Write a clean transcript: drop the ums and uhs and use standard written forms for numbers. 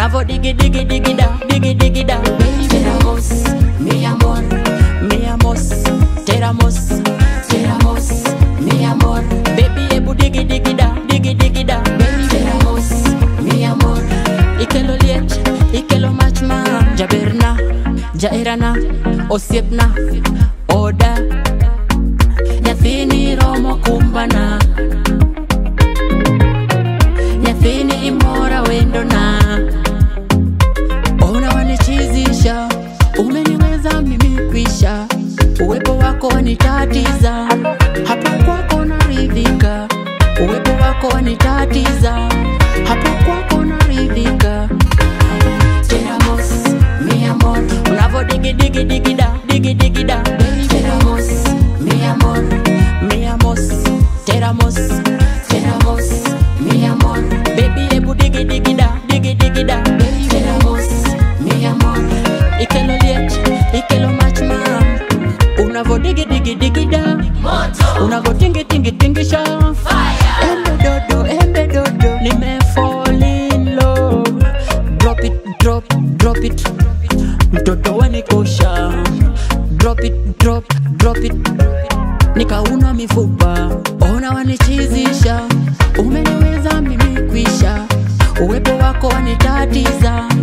unavo digi digi digi da, digi digi da. Teramos, mi amor, Mi amos, teramos, teramos, mi amor, baby ebu digi digi da, digi digi da. teramos, mi amor, Ikelo liet, ikelo machma, jaberna, jairana, osiepna, oda. Nyathini romo kumbana, nyathini imora wendona. Ona wanichizisha, umeniweza mimi kwisha. Uwepo wako wanitatiza, hapo kwako naridhika. Uwepo wako wanitatiza, hapo kwako naridhika. teramos, mi amor, Unavo digi digi digi da, digi digi da. teramos, mi amor, Mi amos, teramos, teramos, mi amor, baby ebu digi digi da, digi digi da. teramos, mi amor, Ikelo liet, ikelo machma. Unavo digi digi digi da, moto, unavo tingi tingi tingi sha. fire, Embe dodo, nime fall in love. Drop it, drop it. Mtoto wanikosha. Drop it, drop it. Nikauna mifupa, ona wanichizisha. Umeniweza mimi kwisha. Uwepo wako wanitatiza,